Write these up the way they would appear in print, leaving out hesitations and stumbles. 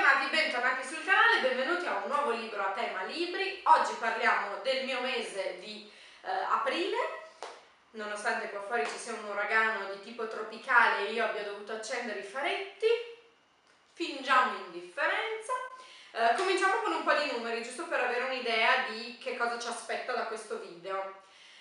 Bentornati sul canale, benvenuti a un nuovo libro a tema libri. Oggi parliamo del mio mese di aprile. Nonostante qua fuori ci sia un uragano di tipo tropicale e io abbia dovuto accendere i faretti, fingiamo indifferenza. Cominciamo con un po' di numeri, giusto per avere un'idea di che cosa ci aspetta da questo video.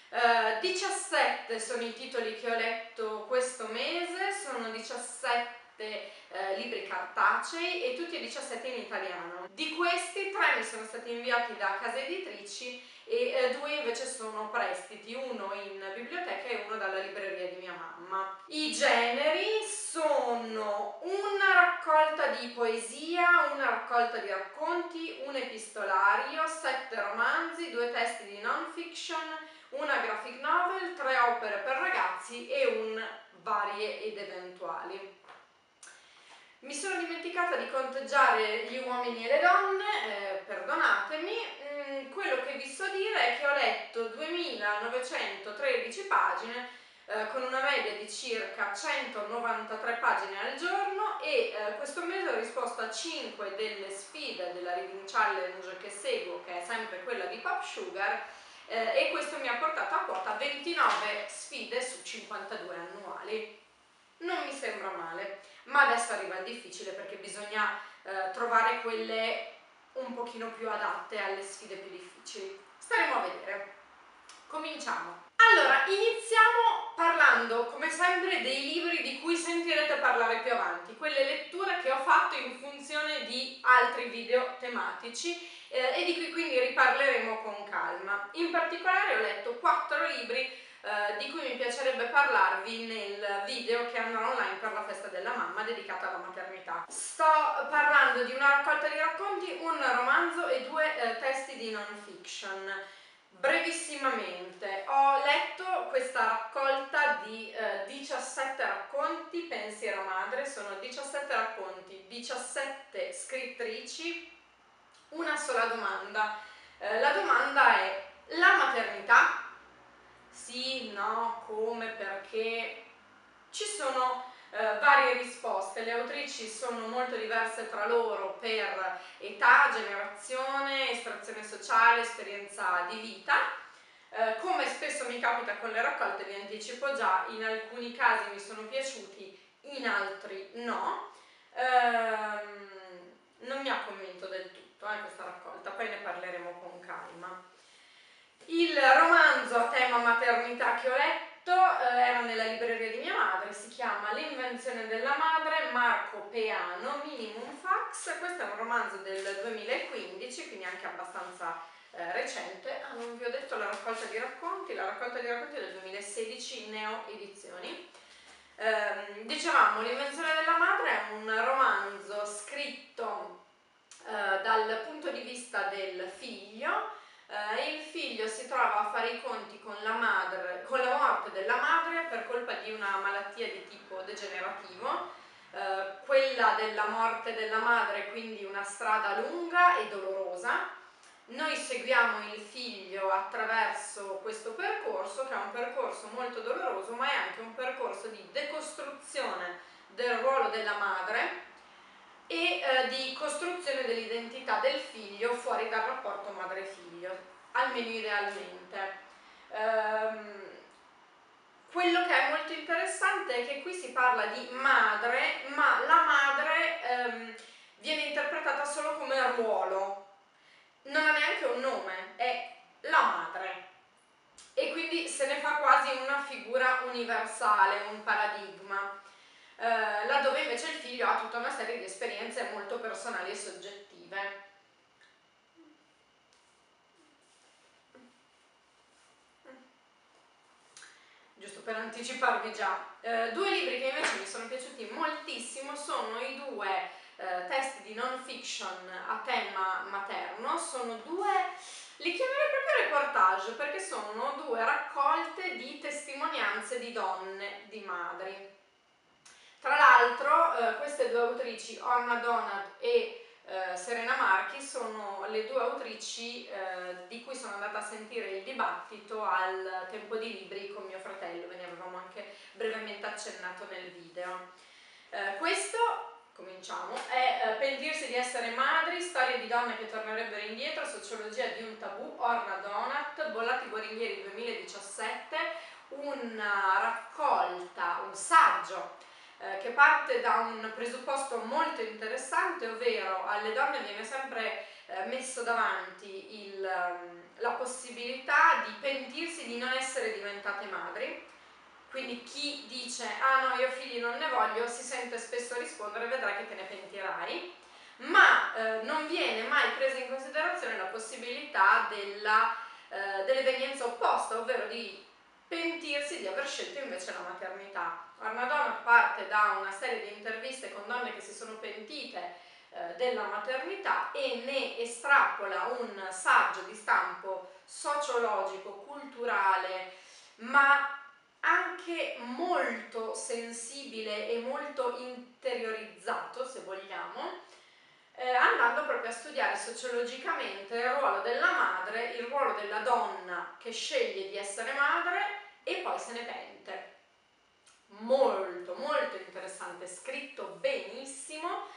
17 sono i titoli che ho letto questo mese, sono 17 libri cartacei e tutti e 17 in italiano. Di questi 3 mi sono stati inviati da case editrici e 2 invece sono prestiti, uno in biblioteca e uno dalla libreria di mia mamma. I generi sono una raccolta di poesia, una raccolta di racconti, un epistolario, 7 romanzi, 2 testi di non-fiction, una graphic novel, 3 opere per ragazzi e un varie ed eventuali. Mi sono dimenticata di conteggiare gli uomini e le donne, perdonatemi. Quello che vi so dire è che ho letto 2913 pagine con una media di circa 193 pagine al giorno e questo mese ho risposto a 5 delle sfide della Reading Challenge che seguo, che è sempre quella di Pop Sugar, e questo mi ha portato a quota 29 sfide su 52 annuali. Non mi sembra male, ma adesso arriva il difficile perché bisogna trovare quelle un pochino più adatte alle sfide più difficili. Staremo a vedere. Cominciamo. Allora, iniziamo parlando, come sempre, dei libri di cui sentirete parlare più avanti, quelle letture che ho fatto in funzione di altri video tematici e di cui quindi riparleremo con calma. In particolare ho letto 4 libri di cui mi piacerebbe parlarvi nel video che andrà online per la festa della mamma dedicata alla maternità. Sto parlando di una raccolta di racconti, un romanzo e 2 testi di non-fiction. Brevissimamente, ho letto questa raccolta di 17 racconti, Pensiero Madre, sono 17 racconti, 17 scrittrici, una sola domanda. La domanda è: la maternità? Sì, no, come, perché? Ci sono varie risposte, le autrici sono molto diverse tra loro per età, generazione, estrazione sociale, esperienza di vita. Come spesso mi capita con le raccolte, vi anticipo già, in alcuni casi mi sono piaciuti, in altri no. Non mi ha convinto del tutto questa raccolta, poi ne parleremo con calma. Il romanzo a tema maternità che ho letto era nella libreria di mia madre, si chiama L'invenzione della madre, Marco Peano, Minimum Fax. Questo è un romanzo del 2015, quindi anche abbastanza recente. Non vi ho detto la raccolta di racconti è del 2016, Neo Edizioni. Dicevamo, L'invenzione della madre è un romanzo scritto dal punto di vista del figlio. Il figlio si trova a fare i conti con la morte della madre per colpa di una malattia di tipo degenerativo. Quella della morte della madre, quindi una strada lunga e dolorosa. Noi seguiamo il figlio attraverso questo percorso, che è un percorso molto doloroso, ma è anche un percorso di decostruzione del ruolo della madre e di costruzione dell'identità del figlio fuori dal rapporto madre-figlio, almeno idealmente. Quello che è molto interessante è che qui si parla di madre, ma la madre viene interpretata solo come ruolo, non ha neanche un nome, è la madre, e quindi se ne fa quasi una figura universale, un paradigma. Laddove invece il figlio ha tutta una serie di esperienze molto personali e soggettive. Giusto per anticiparvi già. 2 libri che invece mi sono piaciuti moltissimo sono i 2 testi di non-fiction a tema materno. Sono 2, li chiamerei proprio reportage, perché sono 2 raccolte di testimonianze di donne, di madri. Tra l'altro queste 2 autrici, Orna Donat e Serena Marchi, sono le 2 autrici di cui sono andata a sentire il dibattito al Tempo di Libri con mio fratello, ve ne avevamo anche brevemente accennato nel video. Questo, cominciamo, è Pentirsi di essere madri, storie di donne che tornerebbero indietro, sociologia di un tabù, Orna Donat, Bollati Boringhieri 2017, una raccolta, un saggio che parte da un presupposto molto interessante, ovvero alle donne viene sempre messo davanti la possibilità di pentirsi di non essere diventate madri. Quindi chi dice ah no, io figli non ne voglio, si sente spesso rispondere vedrai che te ne pentirai, ma non viene mai presa in considerazione la possibilità dell'evenienza opposta, ovvero di pentirsi di aver scelto invece la maternità. Armadonna parte da una serie di interviste con donne che si sono pentite della maternità e ne estrapola un saggio di stampo sociologico, culturale, ma anche molto sensibile e molto interiorizzato, se vogliamo, andando proprio a studiare sociologicamente il ruolo della madre, il ruolo della donna che sceglie di essere madre e poi se ne pente. Molto, molto interessante, scritto benissimo.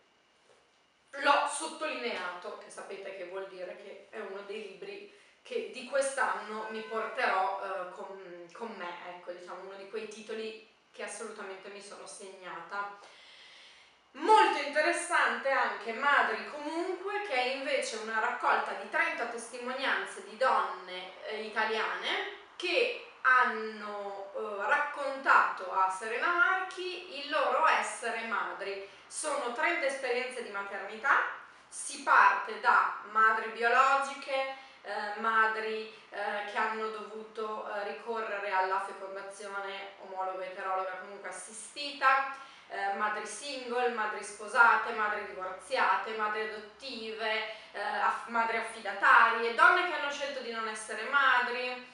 L'ho sottolineato, che sapete che vuol dire che è uno dei libri che di quest'anno mi porterò con me, ecco, diciamo uno di quei titoli che assolutamente mi sono segnata. Molto interessante anche Madri comunque, che è invece una raccolta di 30 testimonianze di donne italiane che hanno raccontato a Serena Marchi il loro essere madri. Sono 30 esperienze di maternità, si parte da madri biologiche, madri che hanno dovuto ricorrere alla fecondazione omologa, eterologa, comunque assistita, madri single, madri sposate, madri divorziate, madri adottive, madri affidatarie, donne che hanno scelto di non essere madri,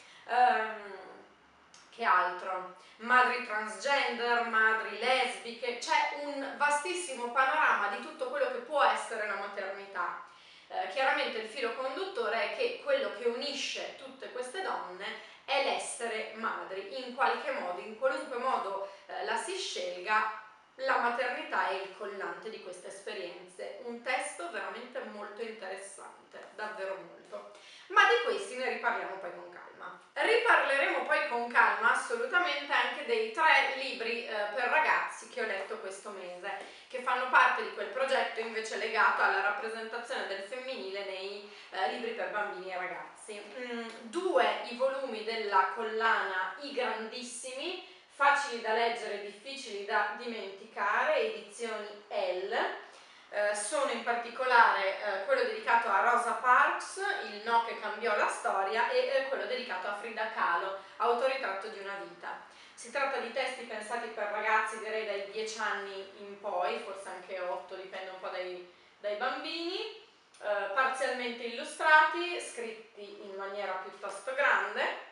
che altro? Madri transgender, madri lesbiche, c'è un vastissimo panorama di tutto quello che può essere la maternità. Chiaramente il filo conduttore è che quello che unisce tutte queste donne è l'essere madri, in qualche modo, in qualunque modo la si scelga, la maternità è il collante di queste esperienze. Un testo veramente molto interessante, davvero molto. Ma di questi ne riparliamo poi con calma. Riparleremo poi con calma assolutamente anche dei 3 libri per ragazzi che ho letto questo mese, che fanno parte di quel progetto invece legato alla rappresentazione del femminile nei libri per bambini e ragazzi. 2 i volumi della collana I Grandissimi, facili da leggere, difficili da dimenticare, edizioni L. Sono in particolare quello dedicato a Rosa Parks, Il no che cambiò la storia, e quello dedicato a Frida Kahlo, Autoritratto di una vita. Si tratta di testi pensati per ragazzi, direi dai 10 anni in poi, forse anche 8, dipende un po' dai bambini, parzialmente illustrati, scritti in maniera piuttosto grande,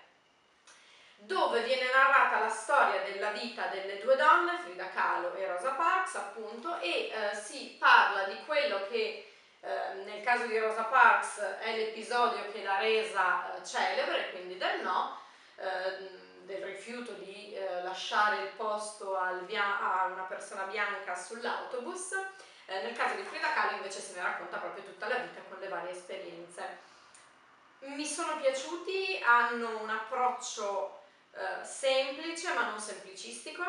dove viene narrata la storia della vita delle 2 donne, Frida Kahlo e Rosa Parks, appunto, e si parla di quello che nel caso di Rosa Parks è l'episodio che l'ha resa celebre, quindi del no, del rifiuto di lasciare il posto a una persona bianca sull'autobus. Nel caso di Frida Kahlo invece se ne racconta proprio tutta la vita con le varie esperienze. Mi sono piaciuti, hanno un approccio semplice ma non semplicistico,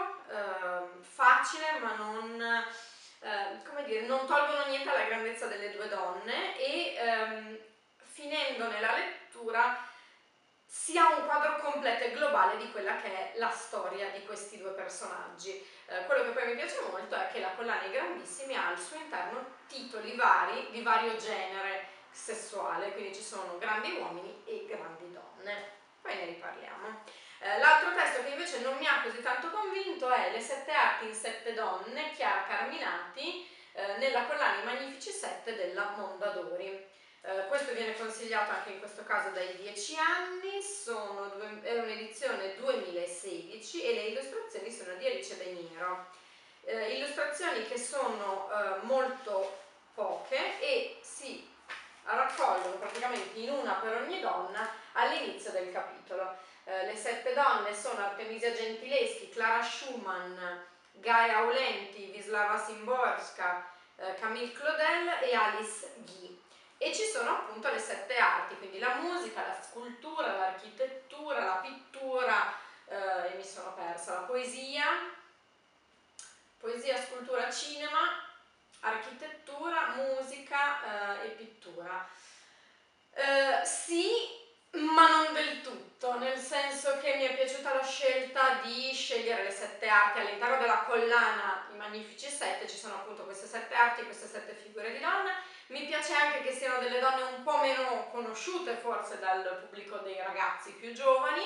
facile ma non, come dire, non tolgono niente alla grandezza delle 2 donne e finendone la lettura si ha un quadro completo e globale di quella che è la storia di questi 2 personaggi. Quello che poi mi piace molto è che la collana I Grandissimi ha al suo interno titoli vari di vario genere sessuale, quindi ci sono grandi uomini e grandi donne. Poi ne riparliamo. L'altro testo che invece non mi ha così tanto convinto è Le 7 arti in 7 donne, Chiara Carminati, nella collana I Magnifici 7 della Mondadori. Questo viene consigliato anche in questo caso dai 10 anni, è un'edizione 2016 e le illustrazioni sono di Alice De Niro. Illustrazioni che sono molto poche e si raccolgono praticamente in una per ogni donna all'inizio del capitolo. Le 7 donne sono Artemisia Gentileschi, Clara Schumann, Gaia Aulenti, Wisława Szymborska, Camille Claudel e Alice Guy. E ci sono appunto le 7 arti, quindi la musica, la scultura, l'architettura, la pittura, e mi sono persa, la poesia, scultura, cinema, architettura, musica e pittura. Sì, ma non del tutto, nel senso che mi è piaciuta la scelta di scegliere le 7 arti. All'interno della collana I Magnifici 7 ci sono appunto queste 7 arti, queste 7 figure di donne. Mi piace anche che siano delle donne un po' meno conosciute forse dal pubblico dei ragazzi più giovani,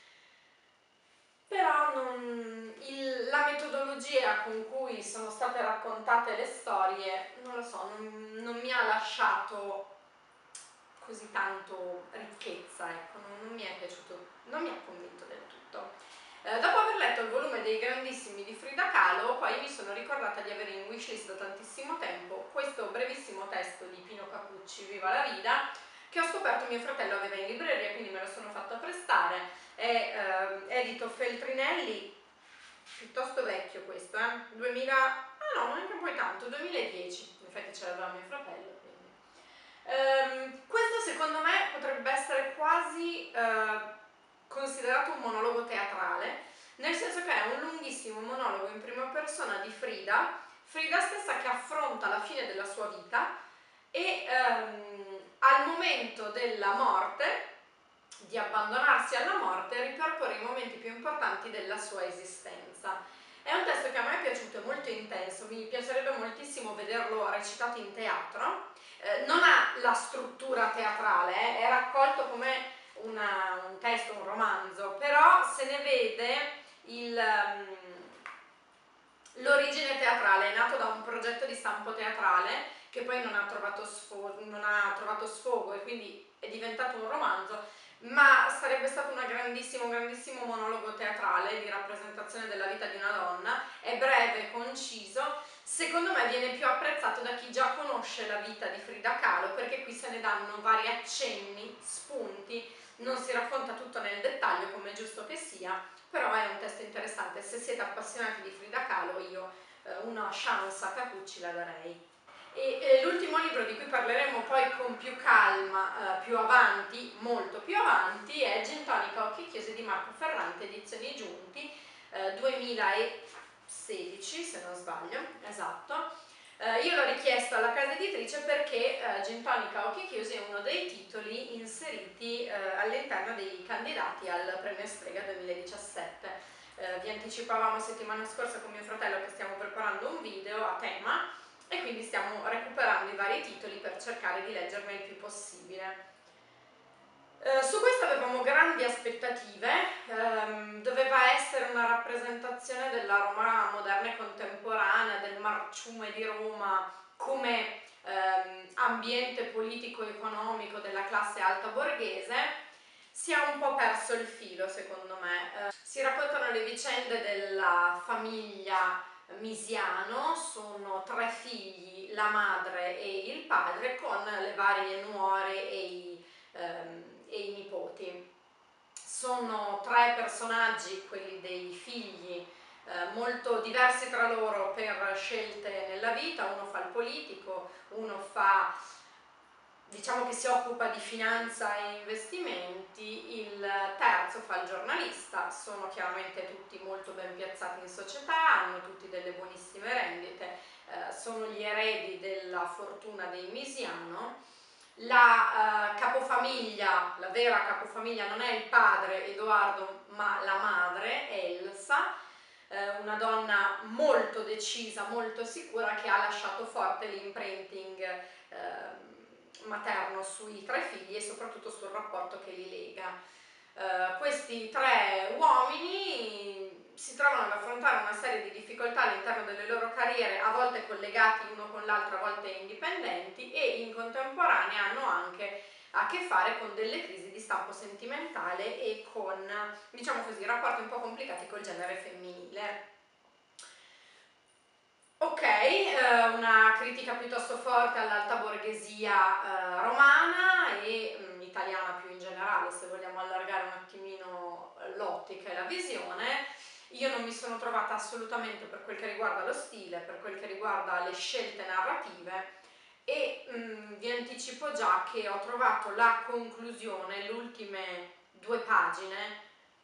però la metodologia con cui sono state raccontate le storie, non lo so, non mi ha lasciato così tanto ricchezza, ecco, non mi è piaciuto, non mi ha convinto del tutto. Dopo aver letto il volume dei Grandissimi di Frida Kahlo, poi mi sono ricordata di avere in wishlist da tantissimo tempo questo brevissimo testo di Pino Capucci, Viva la Vida, che ho scoperto mio fratello aveva in libreria, quindi me lo sono fatta prestare. È edito Feltrinelli, piuttosto vecchio questo, 2000, ah no, neanche poi tanto, 2010, in effetti ce l'aveva mio fratello. Questo secondo me potrebbe essere quasi considerato un monologo teatrale, nel senso che è un lunghissimo monologo in prima persona di Frida stessa, che affronta la fine della sua vita e al momento della morte, di abbandonarsi alla morte, ripercorre i momenti più importanti della sua esistenza. È un testo che a me è piaciuto, è molto intenso, mi piacerebbe moltissimo vederlo recitato in teatro. Non ha la struttura teatrale, è raccolto come un testo, un romanzo, però se ne vede l'origine teatrale. È nato da un progetto di stampo teatrale che poi non ha trovato sfogo e quindi è diventato un romanzo, ma sarebbe stato un grandissimo monologo teatrale di rappresentazione della vita di una donna. È breve, conciso, secondo me viene più apprezzato da chi già conosce la vita di Frida Kahlo, perché qui se ne danno vari accenni, spunti, non si racconta tutto nel dettaglio come è giusto che sia, però è un testo interessante. Se siete appassionati di Frida Kahlo, io una chance a Capucci la darei. E l'ultimo libro di cui parleremo poi con più calma più avanti, molto più avanti, è Gin Tonica Occhi Chiusi di Marco Ferrante, edizioni Giunti, 2016 se non sbaglio, esatto. Io l'ho richiesto alla casa editrice perché Gin Tonica Occhi Chiusi è uno dei titoli inseriti all'interno dei candidati al Premio Strega 2017. Vi anticipavamo settimana scorsa con mio fratello che stiamo preparando un video a tema e quindi stiamo recuperando i vari titoli per cercare di leggerne il più possibile. Su questo avevamo grandi aspettative, doveva essere una rappresentazione della Roma moderna e contemporanea, del marciume di Roma come ambiente politico-economico della classe alta borghese. Si è un po' perso il filo, secondo me. Si raccontano le vicende della famiglia Misiano, sono 3 figli, la madre e il padre, con le varie nuore e i nipoti. Sono 3 personaggi, quelli dei figli, molto diversi tra loro per scelte nella vita. Uno fa il politico, uno fa, diciamo che si occupa di finanza e investimenti, il terzo fa il giornalista. Sono chiaramente tutti molto ben piazzati in società, hanno tutti delle buonissime rendite, sono gli eredi della fortuna dei Misiano. La capofamiglia, la vera capofamiglia, non è il padre Edoardo ma la madre Elsa, una donna molto decisa, molto sicura, che ha lasciato forte l'imprinting materno sui 3 figli e soprattutto sul rapporto che li lega. Questi 3 uomini si trovano ad affrontare una serie di difficoltà all'interno delle loro carriere, a volte collegati uno con l'altro, a volte indipendenti, e in contemporanea hanno anche a che fare con delle crisi di stampo sentimentale e con, diciamo così, rapporti un po' complicati col genere femminile. Ok, una critica piuttosto forte all'alta borghesia romana e italiana più in generale, se vogliamo allargare un attimino l'ottica e la visione. Io non mi sono trovata assolutamente per quel che riguarda lo stile, per quel che riguarda le scelte narrative, e vi anticipo già che ho trovato la conclusione, le ultime 2 pagine,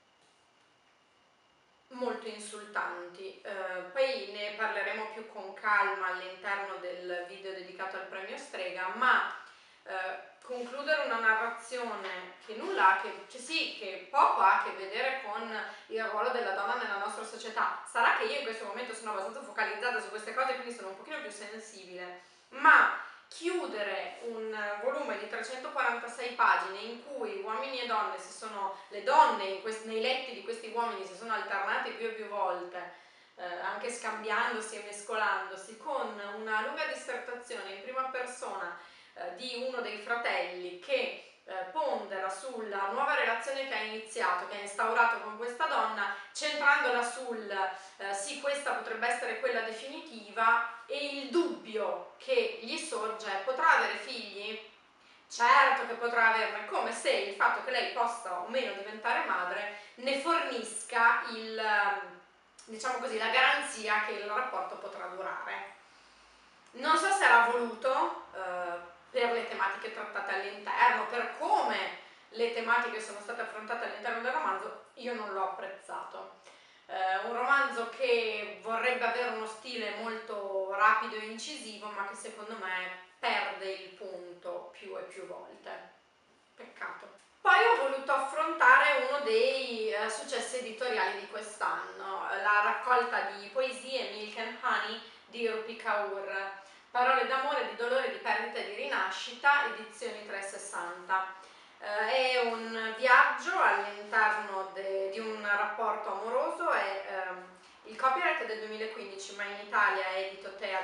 molto insultanti. Poi ne parleremo più con calma all'interno del video dedicato al premio Strega, ma concludere una narrazione che nulla, che poco ha a che vedere con il ruolo della donna nella nostra società. Sarà che io in questo momento sono abbastanza focalizzata su queste cose, quindi sono un pochino più sensibile, ma chiudere un volume di 346 pagine in cui uomini e donne le donne nei letti di questi uomini si sono alternate più e più volte, anche scambiandosi e mescolandosi, con una lunga dissertazione in prima persona di uno dei fratelli che pondera sulla nuova relazione che ha iniziato, che ha instaurato con questa donna, centrandola sul sì, questa potrebbe essere quella definitiva, e il dubbio che gli sorge è: potrà avere figli? Certo che potrà averne, come se il fatto che lei possa o meno diventare madre ne fornisca diciamo così, la garanzia che il rapporto potrà durare. Non so se era voluto per le tematiche trattate all'interno, per come le tematiche sono state affrontate all'interno del romanzo, io non l'ho apprezzato. Un romanzo che vorrebbe avere uno stile molto rapido e incisivo, ma che secondo me perde il punto più e più volte. Peccato. Poi ho voluto affrontare uno dei successi editoriali di quest'anno, la raccolta di poesie Milk and Honey di Rupi Kaur, Parole d'amore, di dolore, di perdita e di rinascita, edizioni 360. È un viaggio all'interno di un rapporto amoroso, il copyright è del 2015, ma in Italia è edito TEA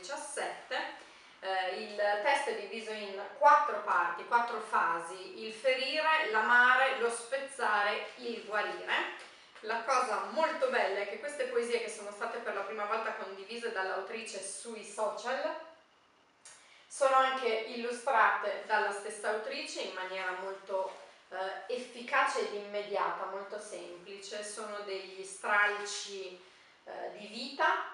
2017. Il testo è diviso in 4 parti, 4 fasi: il ferire, l'amare, lo spezzare, il guarire. La cosa molto bella è che queste poesie, che sono state per la prima volta condivise dall'autrice sui social, sono anche illustrate dalla stessa autrice in maniera molto efficace ed immediata, molto semplice. Sono degli stralci di vita.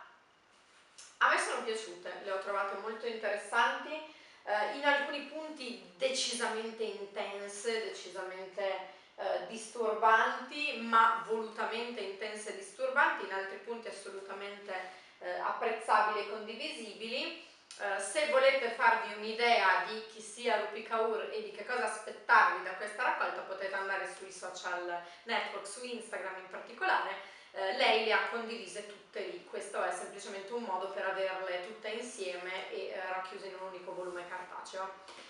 A me sono piaciute, le ho trovate molto interessanti, in alcuni punti decisamente intense, decisamente disturbanti, ma volutamente intense e disturbanti, in altri punti assolutamente apprezzabili e condivisibili. Se volete farvi un'idea di chi sia Rupi Kaur e di che cosa aspettarvi da questa raccolta, potete andare sui social network, su Instagram in particolare. Lei le ha condivise tutte lì. Questo è semplicemente un modo per averle tutte insieme e racchiuse in un unico volume cartaceo.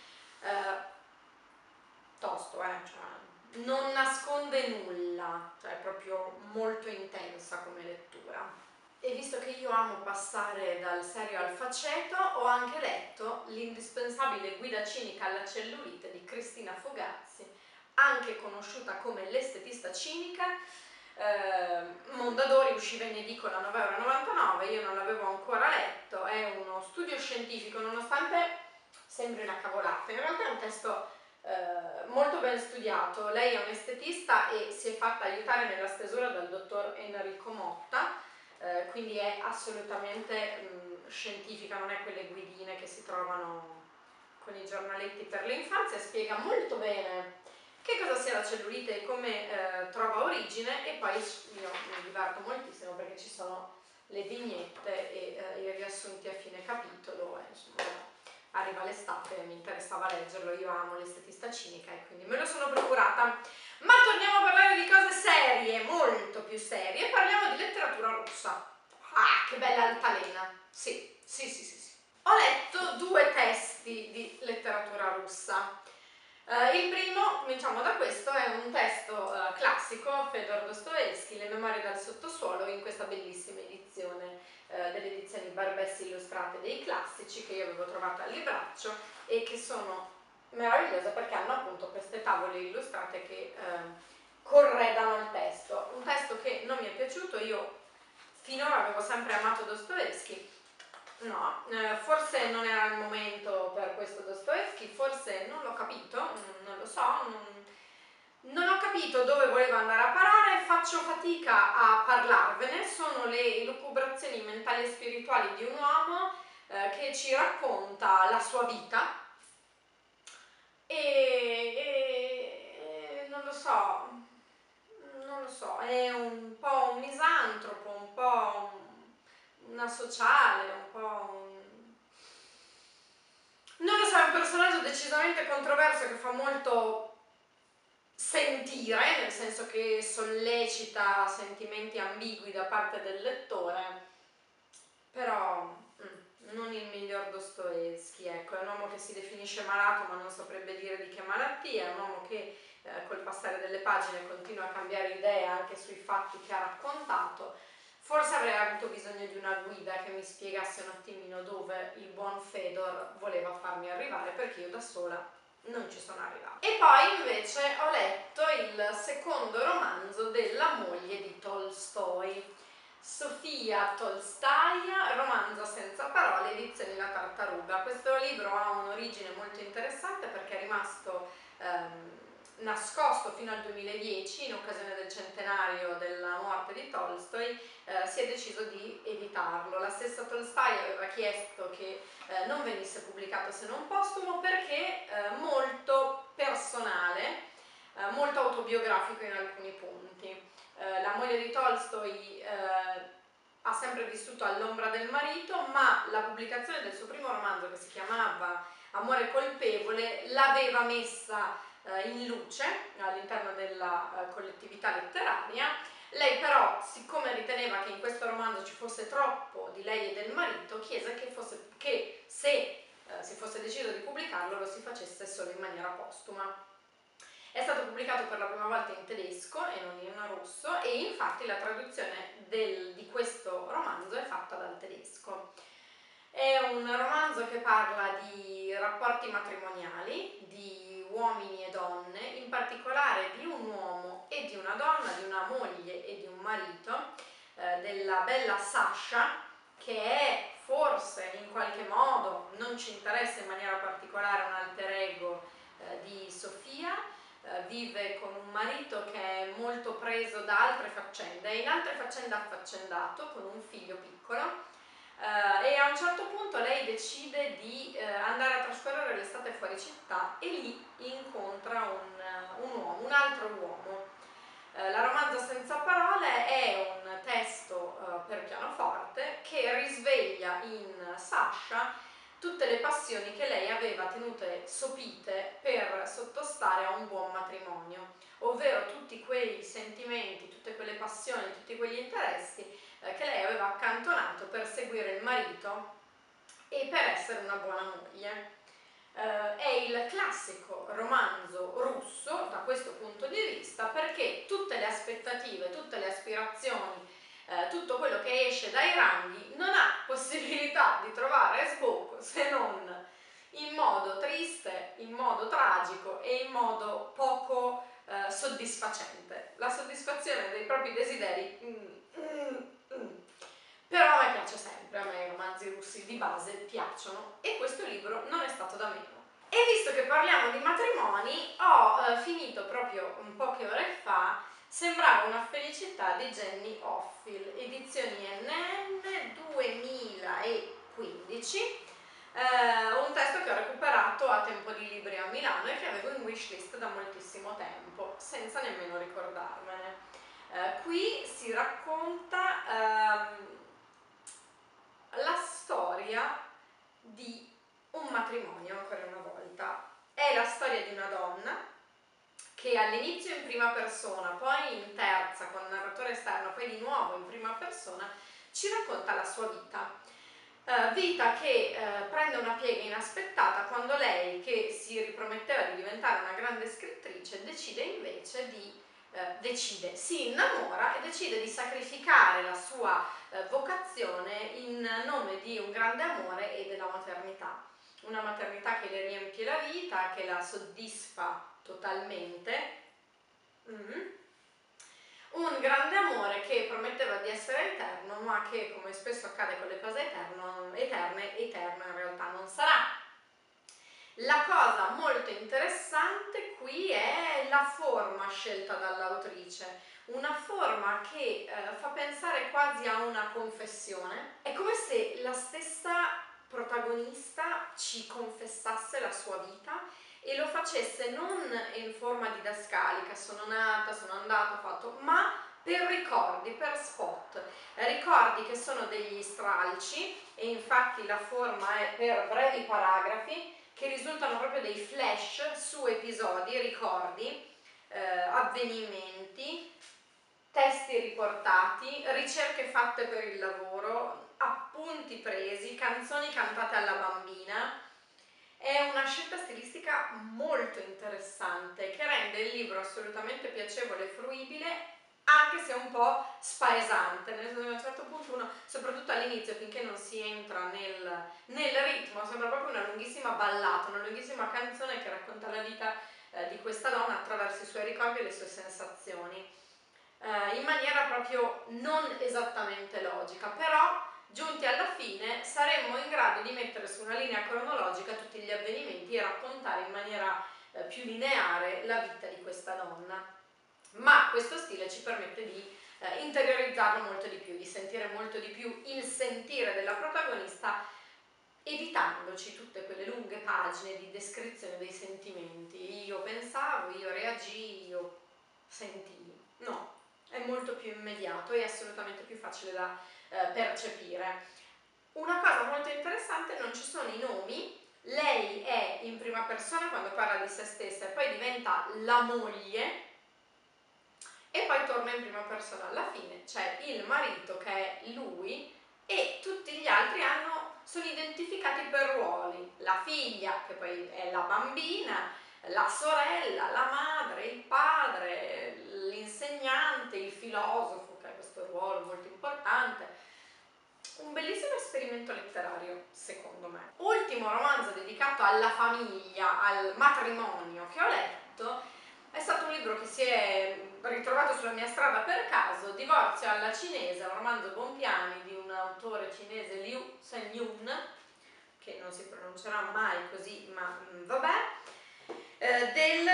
Tosto, cioè, non nasconde nulla, cioè è proprio molto intensa come lettura. E visto che io amo passare dal serio al faceto, ho anche letto l'indispensabile guida cinica alla cellulite di Cristina Fogazzi, anche conosciuta come l'estetista cinica. Mondadori, usciva in edicola a 9,99 €, io non l'avevo ancora letto. È uno studio scientifico, nonostante sembri una cavolata, in realtà è un testo molto ben studiato. Lei è un'estetista e si è fatta aiutare nella stesura dal dottor Enrico Motta, quindi è assolutamente scientifica, non è quelle guidine che si trovano con i giornaletti per l'infanzia. Spiega molto bene che cosa sia la cellulite e come trova origine, e poi io mi diverto moltissimo perché ci sono le vignette e i riassunti a fine capitolo, insomma, arriva l'estate e mi interessava leggerlo. Io amo l'estetista cinica e quindi me lo sono procurata. Ma torniamo a parlare di cose serie, molto più serie. Parliamo di letteratura russa. Ah, che bella altalena! Sì. Ho letto 2 testi di letteratura russa. Il primo, cominciamo da questo, è un testo classico, Fëdor Dostoevskij, Le memorie dal sottosuolo, in questa bellissima edizione delle edizioni Barbessi illustrate dei classici, che io avevo trovato al libraccio e che sono meravigliose perché hanno appunto queste tavole illustrate che corredano il testo. Un testo che non mi è piaciuto. Io finora avevo sempre amato Dostoevskij. No, forse non era il momento per questo Dostoevskij, forse non l'ho capito, non lo so, Non ho capito dove voleva andare a parare, faccio fatica a parlarvene, sono le elucubrazioni mentali e spirituali di un uomo che ci racconta la sua vita e non lo so, è un po' un misantropo, un po' una sociale, un po' non lo so, è un personaggio decisamente controverso che fa molto sentire, nel senso che sollecita sentimenti ambigui da parte del lettore, però non il miglior Dostoevsky, ecco, è un uomo che si definisce malato ma non saprebbe dire di che malattia, è un uomo che col passare delle pagine continua a cambiare idea anche sui fatti che ha raccontato. Forse avrei avuto bisogno di una guida che mi spiegasse un attimino dove il buon Fedor voleva farmi arrivare, perché io da sola non ci sono arrivata. E poi invece ho letto il secondo romanzo della moglie di Tolstoi, Sofia Tolstaja, romanzo senza parole, edizioni La Tartaruga. Questo libro ha un'origine molto interessante perché è rimasto nascosto fino al 2010, in occasione del centenario della morte di Tolstoi, si è deciso di editarlo. La stessa Tolstoi aveva chiesto che non venisse pubblicato se non postumo perché molto personale, molto autobiografico in alcuni punti. La moglie di Tolstoi ha sempre vissuto all'ombra del marito, ma la pubblicazione del suo primo romanzo, che si chiamava Amore colpevole, l'aveva messa in luce all'interno della collettività letteraria. Lei però, siccome riteneva che in questo romanzo ci fosse troppo di lei e del marito, chiese che se si fosse deciso di pubblicarlo lo si facesse solo in maniera postuma. È stato pubblicato per la prima volta in tedesco e non in russo, e infatti la traduzione di questo romanzo è fatta dal tedesco. È un romanzo che parla di rapporti matrimoniali, di uomini e donne, in particolare di un uomo e di una donna, di una moglie e di un marito, della bella Sasha, che è forse in qualche modo, non ci interessa in maniera particolare, un alter ego di Sofia. Vive con un marito che è molto preso da altre faccende, è in altre faccende affaccendato con un figlio piccolo, e a un certo punto lei decide di andare a trascorrere l'estate fuori città e lì incontra un uomo, un altro uomo. La romanza senza parole è un testo per pianoforte che risveglia in Sasha tutte le passioni che lei aveva tenute sopite per sottostare a un buon matrimonio, ovvero tutti quei sentimenti, tutte quelle passioni, tutti quegli interessi che lei aveva accantonato per seguire il marito e per essere una buona moglie. È il classico romanzo russo da questo punto di vista, perché tutte le aspettative, tutte le aspirazioni, tutto quello che esce dai ranghi non ha possibilità di trovare sbocco se non in modo triste, in modo tragico e in modo poco soddisfacente. La soddisfazione dei propri desideri però a me piace sempre, a me i romanzi russi di base piacciono e questo libro non è stato da meno. E visto che parliamo di matrimoni, ho finito proprio poche ore fa Sembrava una felicità di Jenny Offill, edizioni NN 2015, un testo che ho recuperato a Tempo di Libri a Milano e che avevo in wishlist da moltissimo tempo, senza nemmeno ricordarmene. Qui si racconta la storia di un matrimonio, ancora una volta. È la storia di una donna che all'inizio in prima persona, poi in terza con un narratore esterno, poi di nuovo in prima persona, ci racconta la sua vita. Vita che prende una piega inaspettata quando lei, che si riprometteva di diventare una grande scrittrice, decide invece si innamora e decide di sacrificare la sua vocazione in nome di un grande amore e della maternità. Una maternità che le riempie la vita, che la soddisfa totalmente. Un grande amore che prometteva di essere eterno, ma che, come spesso accade con le cose eterno in realtà non sarà. La cosa molto interessante qui è la forma scelta dall'autrice, una forma che fa pensare quasi a una confessione. È come se la stessa protagonista ci confessasse la sua vita e lo facesse non in forma didascalica, sono nata, sono andata, ho fatto, ma per ricordi, per spot, ricordi che sono degli stralci, e infatti la forma è per brevi paragrafi che risultano proprio dei flash su episodi, ricordi, avvenimenti, testi riportati, ricerche fatte per il lavoro, appunti presi, canzoni cantate alla bambina. È una scelta stilistica molto interessante che rende il libro assolutamente piacevole e fruibile, anche se un po' spaesante, nel senso che a un certo punto uno, soprattutto all'inizio, finché non si entra nel ritmo, sembra proprio una lunghissima ballata, una lunghissima canzone che racconta la vita di questa donna attraverso i suoi ricordi e le sue sensazioni, in maniera proprio non esattamente logica, però giunti alla fine saremmo in grado di mettere su una linea cronologica tutti gli avvenimenti e raccontare in maniera più lineare la vita di questa donna. Ma questo stile ci permette di interiorizzarlo molto di più, di sentire molto di più il sentire della protagonista, evitandoci tutte quelle lunghe pagine di descrizione dei sentimenti. Io pensavo, io reagii, io sentii. No, è molto più immediato e assolutamente più facile da percepire. Una cosa molto interessante, non ci sono i nomi, lei è in prima persona quando parla di se stessa e poi diventa la moglie e poi torna in prima persona alla fine, c'è il marito che è lui e tutti gli altri sono identificati per ruoli, la figlia che poi è la bambina, la sorella, la madre, il padre, l'insegnante, il filosofo che ha questo ruolo molto importante. Un bellissimo esperimento letterario, secondo me. Ultimo romanzo dedicato alla famiglia, al matrimonio che ho letto, è stato un libro che si è ritrovato sulla mia strada per caso, Divorzio alla cinese, un romanzo Bompiani di un autore cinese, Liu Sen-yun, che non si pronuncerà mai così, ma vabbè, del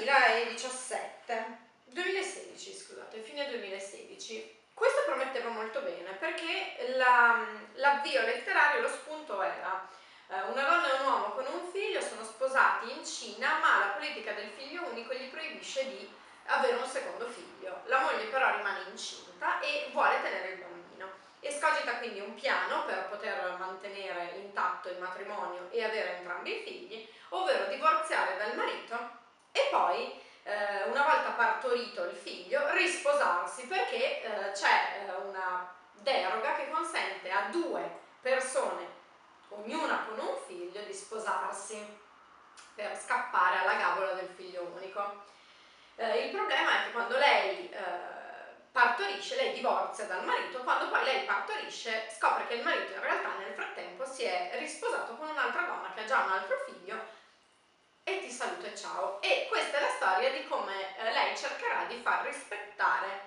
2016, scusate, fine 2016. Questo prometteva molto bene perché l'avvio letterario, lo spunto era una donna e un uomo con un figlio sono sposati in Cina, ma la politica del figlio unico gli proibisce di avere un secondo figlio. La moglie però rimane incinta e vuole tenere il bambino. Escogita quindi un piano per poter mantenere intatto il matrimonio e avere entrambi i figli, ovvero divorziare dal marito e poi, una volta partorito il figlio, risposarsi perché c'è una deroga che consente a due persone, ognuna con un figlio, di sposarsi per scappare alla gabola del figlio unico. Il problema è che quando lei partorisce, lei divorzia dal marito, quando poi lei partorisce scopre che il marito in realtà nel frattempo si è risposato con un'altra donna che ha già un altro figlio e ti saluto e ciao. E questa è la storia di come lei cercherà di far rispettare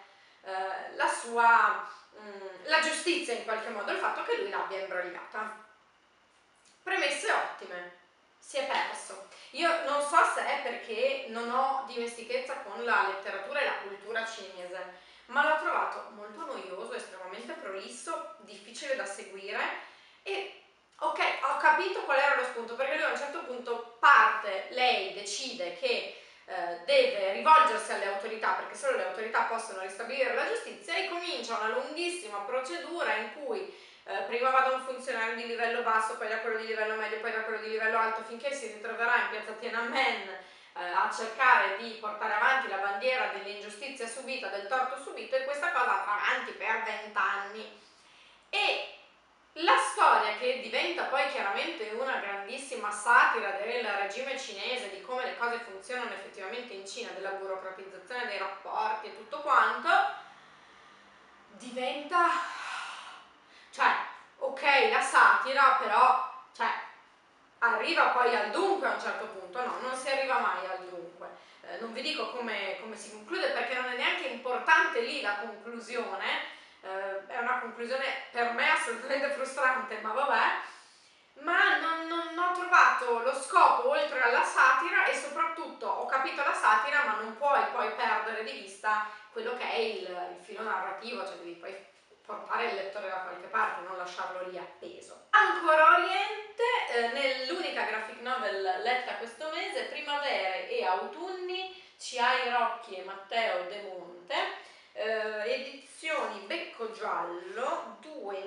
la giustizia in qualche modo, il fatto che lui l'abbia imbrogliata. Premesse ottime, si è perso. Io non so se è perché non ho dimestichezza con la letteratura e la cultura cinese, ma l'ho trovato molto noioso, estremamente prolisso, difficile da seguire e ok, ho capito qual era lo spunto, perché lui a un certo punto parte, lei decide che deve rivolgersi alle autorità perché solo le autorità possono ristabilire la giustizia e comincia una lunghissima procedura in cui prima va da un funzionario di livello basso, poi da quello di livello medio, poi da quello di livello alto, finché si ritroverà in piazza Tiananmen a cercare di portare avanti la bandiera dell'ingiustizia subita, del torto subito, e questa cosa andrà avanti per 20 anni. E la storia, che diventa poi chiaramente una grandissima satira del regime cinese, di come le cose funzionano effettivamente in Cina, della burocratizzazione dei rapporti e tutto quanto, diventa, cioè, ok, la satira, però, cioè, arriva poi al dunque a un certo punto. No, non si arriva mai al dunque. Non vi dico come si conclude perché non è neanche importante lì la conclusione, è una conclusione per me assolutamente frustrante, ma vabbè. Ma non ho trovato trovato lo scopo oltre alla satira e soprattutto ho capito la satira, ma non puoi poi perdere di vista quello che è il filo narrativo, cioè devi poi portare il lettore da qualche parte, non lasciarlo lì appeso. Ancora Oriente, nell'unica graphic novel letta questo mese, Primavere e Autunni, Ciai Rocchi e Matteo De Monte, edizioni Becco Giallo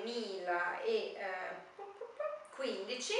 2015,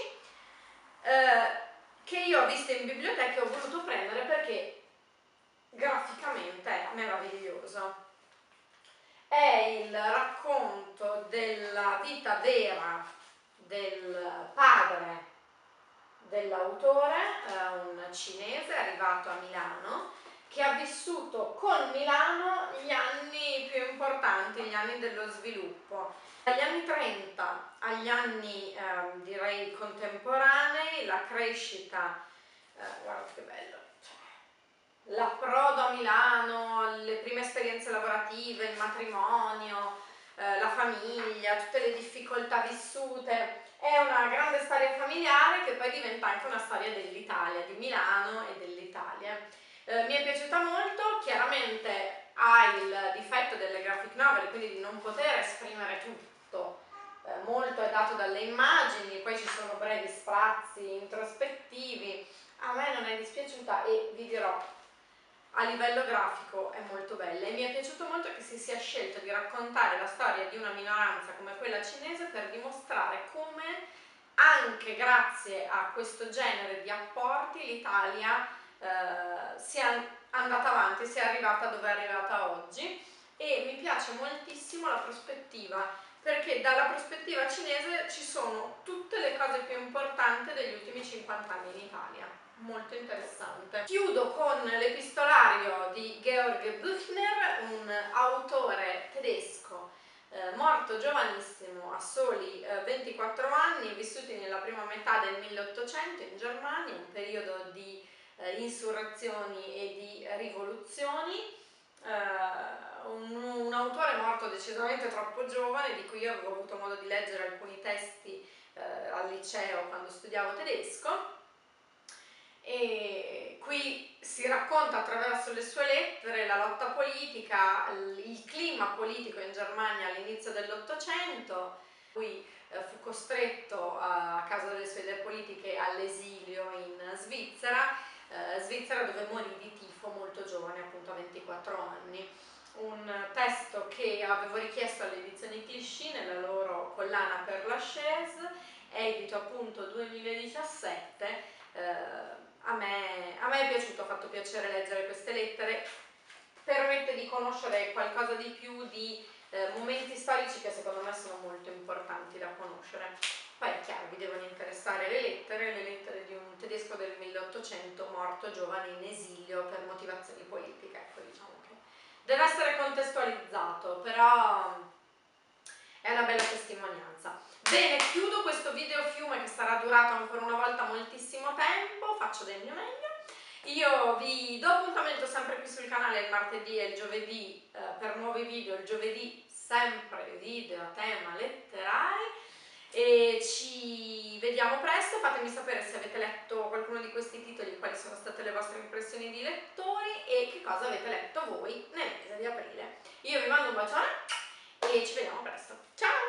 che io ho visto in biblioteca e ho voluto prendere perché graficamente è meraviglioso. È il racconto della vita vera del padre dell'autore, un cinese arrivato a Milano, che ha vissuto con Milano gli anni più importanti, gli anni dello sviluppo. Dagli anni 30 agli anni direi contemporanei, la crescita, guarda che bello, l'approdo a Milano, le prime esperienze lavorative, il matrimonio, la famiglia, tutte le difficoltà vissute. È una grande storia familiare che poi diventa anche una storia dell'Italia, di Milano e dell'Italia. Mi è piaciuta molto, chiaramente ha il difetto delle graphic novel, quindi di non poter esprimere tutto. Molto è dato dalle immagini, poi ci sono brevi sprazzi introspettivi. A me non è dispiaciuta e vi dirò, a livello grafico è molto bella e mi è piaciuto molto che si sia scelto di raccontare la storia di una minoranza come quella cinese per dimostrare come anche grazie a questo genere di apporti l'Italia sia andata avanti, sia arrivata dove è arrivata oggi. E mi piace moltissimo la prospettiva, perché dalla prospettiva cinese ci sono tutte le cose più importanti degli ultimi 50 anni in Italia. Molto interessante. Chiudo con l'epistolario di Georg Büchner, un autore tedesco morto giovanissimo, a soli 24 anni, vissuti nella prima metà del 1800 in Germania, un periodo di insurrezioni e di rivoluzioni. Un autore morto decisamente troppo giovane, di cui io avevo avuto modo di leggere alcuni testi al liceo quando studiavo tedesco. E qui si racconta attraverso le sue lettere la lotta politica, il clima politico in Germania all'inizio dell'Ottocento. Lui fu costretto a causa delle sue idee politiche all'esilio in Svizzera, Svizzera dove morì di tifo molto giovane, appunto a 24 anni. Un testo che avevo richiesto alle edizioni Clichy nella loro collana per la Chaise, edito appunto 2017. A me è piaciuto, ha fatto piacere leggere queste lettere, permette di conoscere qualcosa di più di momenti storici che secondo me sono molto importanti da conoscere. Poi è chiaro, vi devono interessare le lettere di un tedesco del 1800 morto giovane in esilio per motivazioni politiche, ecco, diciamo che deve essere contestualizzato, però è una bella testimonianza. Bene, chiudo questo video fiume che sarà durato ancora una volta moltissimo tempo, faccio del mio meglio. Io vi do appuntamento sempre qui sul canale il martedì e il giovedì per nuovi video, il giovedì sempre video a tema letterari, e ci vediamo presto. Fatemi sapere se avete letto qualcuno di questi titoli, quali sono state le vostre impressioni di lettori e che cosa avete letto voi nel mese di aprile. Io vi mando un bacione e ci vediamo presto. Ciao!